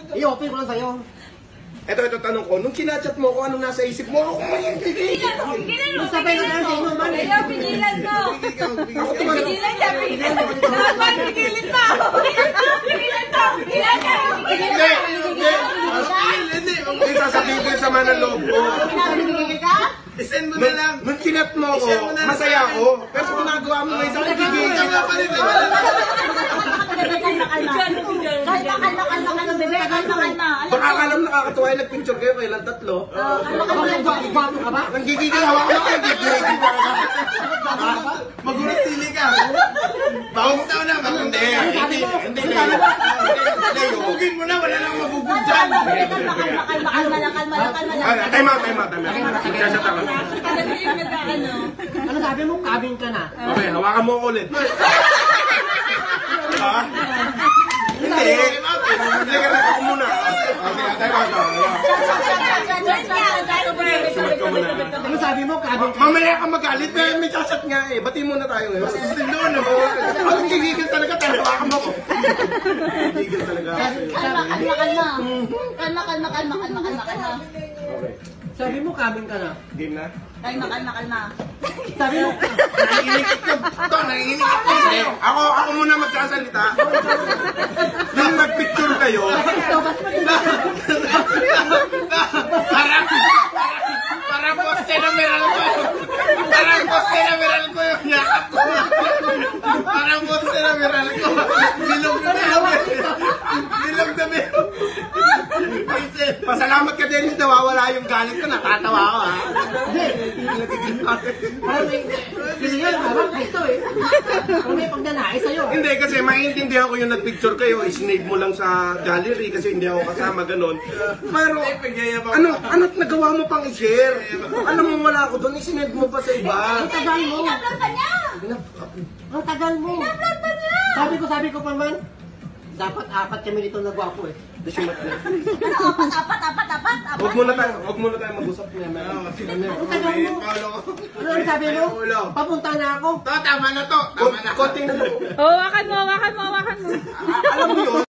I-open ko lang sa'yo. Ito tanong ko, nung kinachat mo ko, anong nasa isip mo? Ako man yung Pigilan mo! Sabay na lang sa'yo, man. Ayaw, pigilan mo! Pigilan niya! Pigilan mo! Pigilan mo! Pigilan mo! Pigilan niya! Hindi, sasabihin ko yung sama ng loob ko. Pinapinigil ka? I-send mo na lang. Nung chinat mo ko, masaya ako. Pero sa ginagawa mo ngayon, saan nagigil ka nga pa rin? Kalma, bebe. Kalma. Baka alam nakakatuwa yung nag-picture kayo kailan tatlo. Gwapo ka ba? Nanggigigil hawa ko kayo, nanggigigil ka. Magulat sili ka. Bawang tao na, hindi. Hugin mo na, wala nang mabubog dyan. Kalma lang. Time out. Sasat ako. Ano sabi mo? Kabing ka na. Okay, hawakan mo ako ulit. Ha? Hindi. Hindi ka na ako muna. Okay, time out. Sumat ka muna. Ano sabi mo? Kabing ka. Mamaya ka magalit, may sasat nga eh. Bati muna tayo ngayon. Doon na mo. Ang gigigil talaga, hawakan mo ko. Gigigil talaga. Kalma. Okay. Sabi mo, kabing ka na. Game na? Kalma. Sabi mo, Nanginginig ka. Ito, nanginginig ka. Ako muna magsasalita. Nung nag-picture kayo, parang poste na meron ko yun. Parang poste na meron ko yun. Yakap ko. Parang poste na meron ko. Bilog na meron. Pasalamat ka din, nawawala yung galit ko. Natatawa ako ha. kasi yun, parang ito eh. Kung may pagnanais sa'yo. Hindi, kasi maintindihan ko yung nag-picture kayo, isinave mo lang sa gallery kasi hindi ako kasama, ganun. Pero, ano't nagawa mo pang i-share? Alam mo, wala ako doon, isinave mo pa sa iba. Ang tagal mo. Pinaplan pa niya! Ang tagal mo. Pinaplan pa niya! Sabi ko pa man, dapat 4 kami dito na gwapo eh. Dasimat na. Ano, apat? Huwag muna tayo mag-usap niya. Ang tagal mo. Ano ang sabi mo? Papunta na ako. Tama na to. Konting Oh, wakan mo. Alam mo yun,